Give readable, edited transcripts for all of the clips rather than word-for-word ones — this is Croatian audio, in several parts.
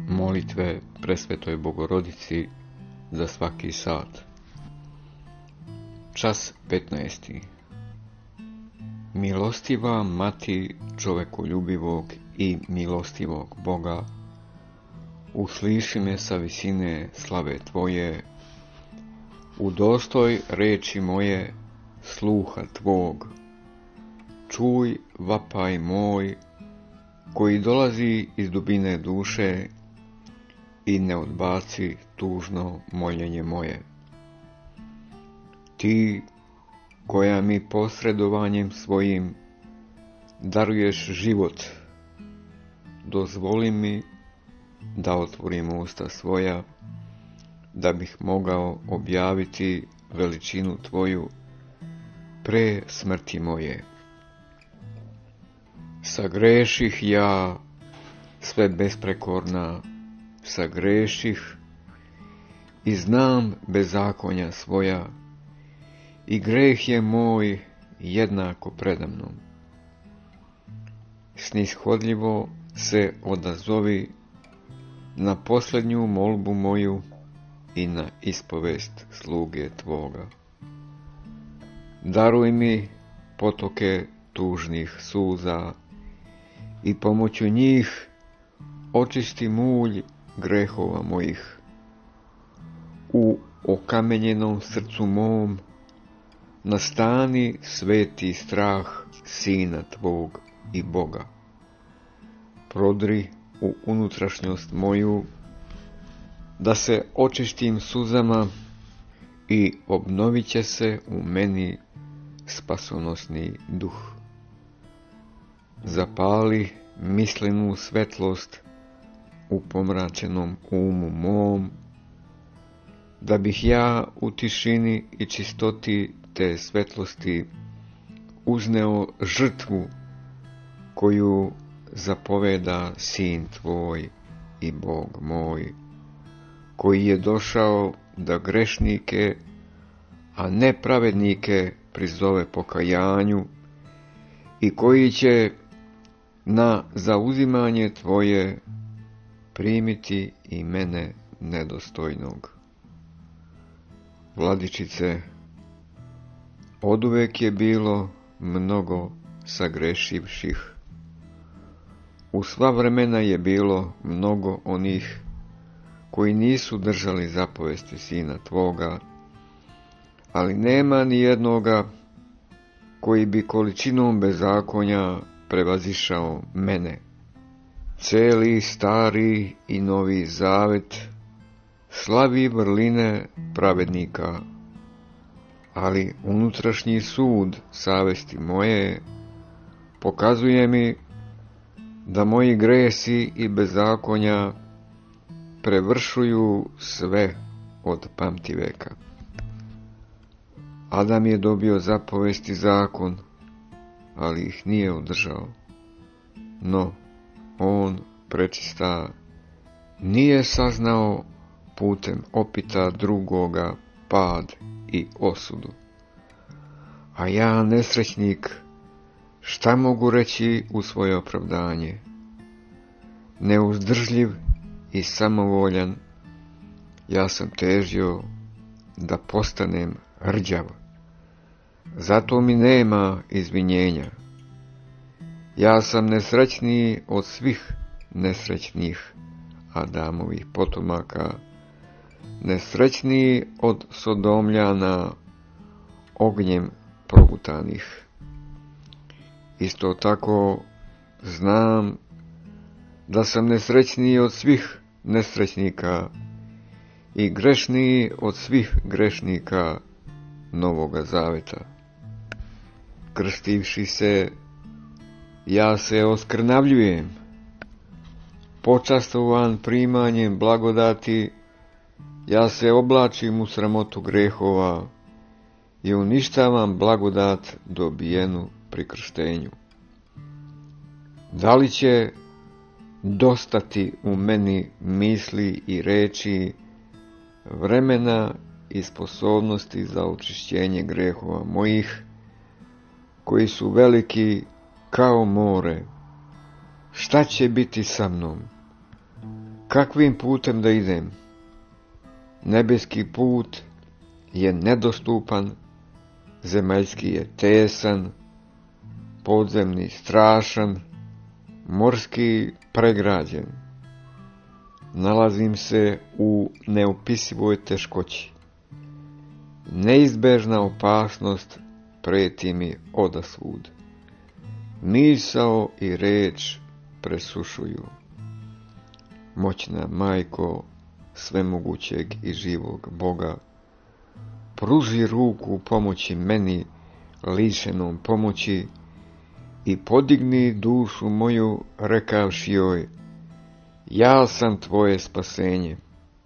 Molitve Presvetoj Bogorodici za svaki sat. Čas 15. Milostiva Mati čovekoljubivog i milostivog Boga, usliši me sa visine slave Tvoje, udostoj reči moje sluha Tvog, čuj vapaj moj koji dolazi iz dubine duše i ne odbaci tužno moljenje moje. Ti koja mi posredovanjem svojim daruješ život, dozvoli mi da otvorim usta svoja, da bih mogao objaviti veličinu Tvoju pre smrti moje. Sagreših ja, sve besprekorna, sagreših i znam bezakonja svoja, i greh je moj jednako predamnom. Snishodljivo se odazovi na posljednju molbu moju i na ispovest sluge Tvoga. Daruj mi potoke tužnih suza i pomoću njih očisti mulj grehova mojih. U okamenjenom srcu mom nastani sveti strah Sina Tvog i Boga. Prodri u unutrašnjost moju, da se očistim suzama i obnovit će se u meni spasonosni duh. Zapali mislenu svetlost u pomračenom umu mom, da bih ja u tišini i čistoti te svetlosti uzneo žrtvu koju zapoveda Sin Tvoj i Bog moj, koji je došao da grešnike, a ne pravednike prizove pokajanju i koji će na zauzimanje Tvoje primiti i mene nedostojnog. Vladičice, oduvek je bilo mnogo sagrešivših. U sva vremena je bilo mnogo onih koji nisu držali zapovesti Sina Tvoga, ali nema ni jednoga koji bi količinom bezakonja prevazišao mene. Cijeli stari i novi zavet slavi vrline pravednika, ali unutrašnji sud savesti moje pokazuje mi da moji gresi i bezakonja prevršuju sve od pamtiveka. Adam je dobio zapovesti i zakon, ali ih nije održao. No, on, prečista, nije saznao putem opita drugoga pad i osudu. A ja, nesrećnik, šta mogu reći u svoje opravdanje? Neuzdržljiv i samovoljan, ja sam težio da postanem rđav. Zato mi nema izvinjenja. Ja sam nesrećniji od svih nesrećnih Adamovih potomaka, nesrećniji od Sodomljana ognjem progutanih. Isto tako znam da sam nesrećniji od svih nesrećnika i grešniji od svih grešnika Novoga Zaveta. Krstivši se, ja se oskrnavljujem, počastovan primanjem blagodati, ja se oblačim u sramotu grehova i uništavam blagodat dobijenu pri krštenju. Da li će dostati u meni misli i reči, vremena i sposobnosti za očišćenje grehova mojih, koji su veliki kao more? Šta će biti sa mnom? kakvim putem da idem? Nebeski put je nedostupan, zemaljski je tesan, podzemni strašan, morski pregrađen. Nalazim se u neopisivoj teškoći. Neizbežna opasnost preti mi odasvud. Misao i reč presušuju. Moćna Majko svemogućeg i živog Boga, pruži ruku pomoći meni, lišenom pomoći, i podigni dušu moju, rekavši joj, ja sam tvoje spasenje.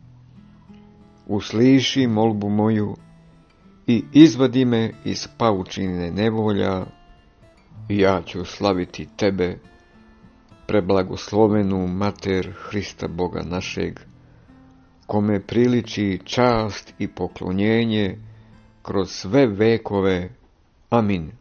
Usliši molbu moju i izvadi me iz paučine nevolja, i ja ću slaviti tebe, preblagoslovenu Mater Hrista Boga našeg, kome priliči čast i poklonjenje kroz sve vekove. Amin.